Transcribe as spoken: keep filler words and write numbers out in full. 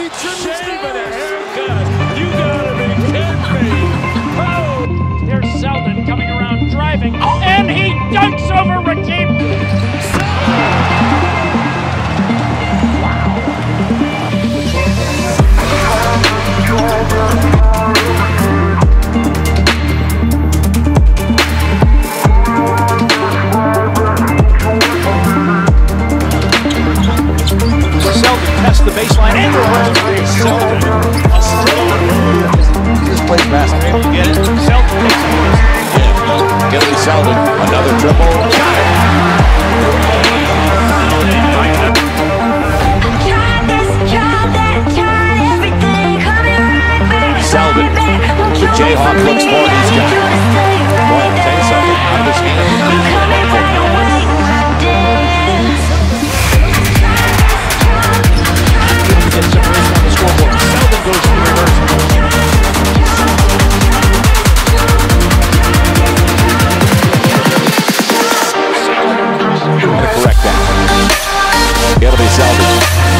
makes your Shave and a haircut. You gotta be kidding me. Oh. Here's Selden coming around driving, oh. and he dunks over Rakeem. The baseline and reverse. Selden. He just plays basketball. You get it? Selden takes it. Yeah. Gilly Selden. Another triple. Got it. Selden. The Jayhawk looks for it. He's got it. Boy, I'll tell you something. Out of his hand. It'll be Selden.